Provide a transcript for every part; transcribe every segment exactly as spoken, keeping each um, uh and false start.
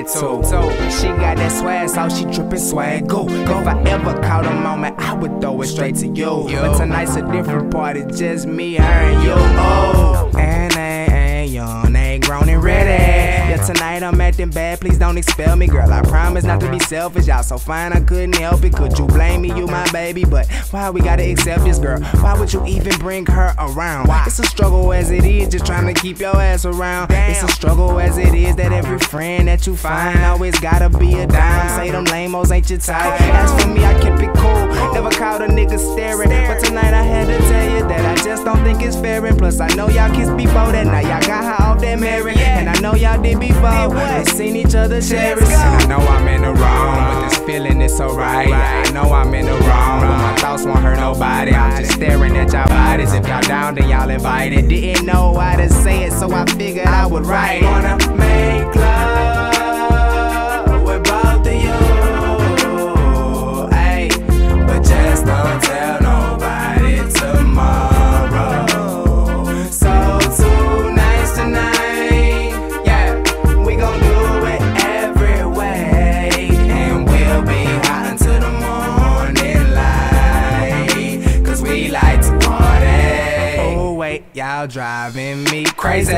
attitude. So she got that swag, so she drippin' swag goo. If I ever caught a moment, I would throw it straight to you. But tonight's a different party, just me, her, and you. Oh, and they ain't young, they ain't grown and ready. Yeah, tonight I'm acting bad, please don't expel me, girl. I promise not to be selfish. Y'all so fine, I couldn't help it. Could you blame me? You my baby, but why we gotta accept this, girl? Why would you even bring her around? Why? It's a struggle as it is, just trying to keep your ass around. Damn. It's a struggle as it is that every friend that you find always gotta be a dime. Say them lame-os ain't your type. As for me, I keep it cool, never caught a nigga staring. But tonight I had to tell you that I just don't think it's fair. And plus I know y'all kissed before that, now y'all got her off that married. And I know y'all did before, they seen each other cherish. And I know I'm in the wrong, but this feeling is so right. Yeah, I know I'm in the wrong, but my thoughts won't hurt nobody. I'm just staring at y'all bodies. If y'all down, then y'all invited. Didn't know how to say it, so I figured I would write. Wanna make love with both of you, ayy, but just don't tell nobody tomorrow. So tonight's tonight, yeah, we gon' do it every way, and we'll be hot until the morning light, cause we like to party. Oh wait, y'all driving me crazy.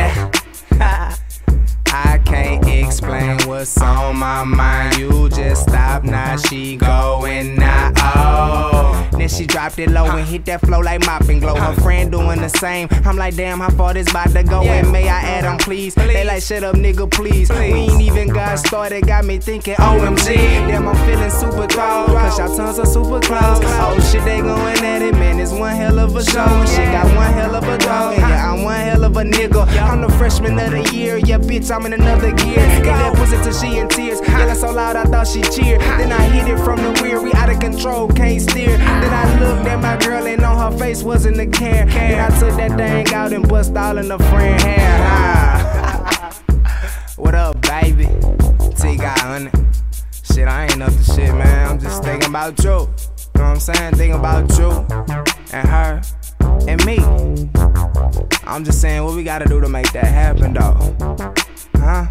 I can't explain what's on my mind. You just stop, now she going now. Oh, then she dropped it low and hit that flow like mopping glow. Her friend doing the same. I'm like, damn, how far this about to go? And may I add on, please? They like, shut up, nigga, please. We ain't even got started, got me thinking, O M G. Damn, I'm feeling super cold, cause y'all tongues are super close. Oh shit, they going at it, man. It's one hell of a show. And she got one hell of a dog. And yeah, I'm one hell of a nigga. I'm the freshman of the year. Yeah, bitch, I'm in another gear. Get that pussy till she in tears. Yelling so loud I thought she cheered. Then I hit it from the rear. We out of control, can't steer. Then I looked at my girl and on her face wasn't a care. Then I took that thing out and bust all in the friend hair. Ah. What up, baby? T got honey. Shit, I ain't up to shit, man. I'm just thinking about you. You know what I'm saying? Thinking about you and her and me. I'm just saying what we gotta do to make that happen, though. Huh?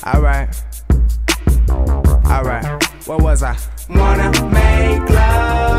Alright. Alright. What was I? Wanna make love